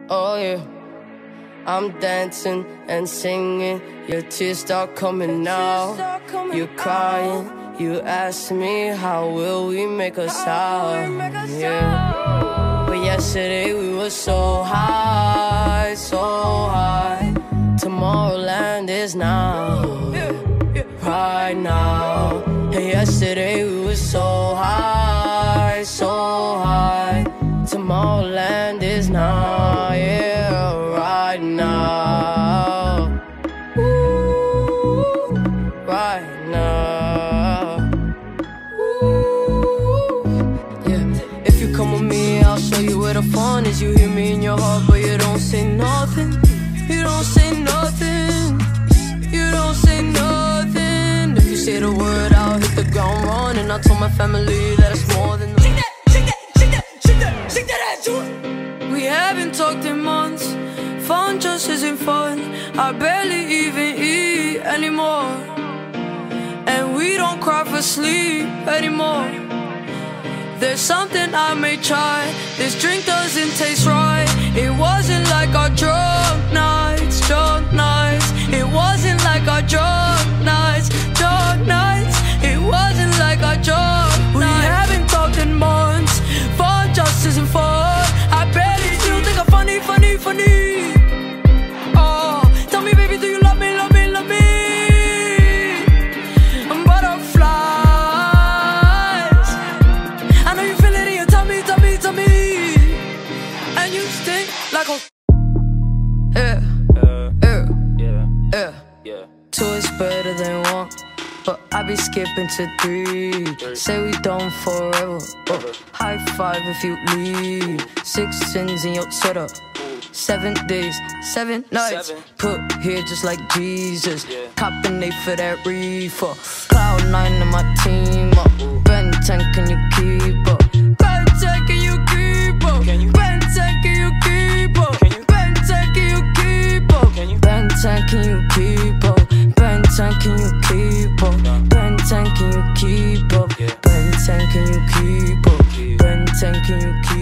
Oh yeah, I'm dancing and singing, your tears start coming out. You're crying, you ask me how will we make a sound. Yeah, but yesterday we were so high, so high. Tomorrowland is now, right now. Hey, yesterday we were so high, so high. Tomorrowland is now, yeah, right now. Ooh, right now. Ooh, yeah. If you come with me, I'll show you where the fun is. You hear me in your heart, but you don't say nothing. You don't say nothing. You don't say nothing. If you say the word, I'll hit the ground running. I told my family that it's more than the we haven't talked in months. Fun just isn't fun. I barely even eat anymore. And we don't cry for sleep anymore. There's something I may try. This drink doesn't taste right. It wasn't like our drunk nights, drunk nights. It wasn't like our drunk nights, drunk nights. It wasn't like our drunk nights. We haven't talked in months. Fun just isn't fun. I barely still think I'm funny, funny, funny. Oh, tell me, baby, do you love me, love me, love me? I'm butterflies. I know you feel it in your tummy, tummy, tummy. And you stink like a yeah. Two is better than one, but I be skipping to three. Say we done forever. High five if you leave. 6 sins in your sweater. 7 days, 7 nights. Put here just like Jesus. Copping 8 for that reefer. Cloud 9 in my team up. Ben 10, can you keep up? Ben 10, can you keep up? Ben 10, can you keep up? Ben 10, can you keep up? Ben 10, can you keep up? Ben 10, can you keep up? Ben 10, can you keep up? Ben 10, can you keep up? Ben 10, can you keep up?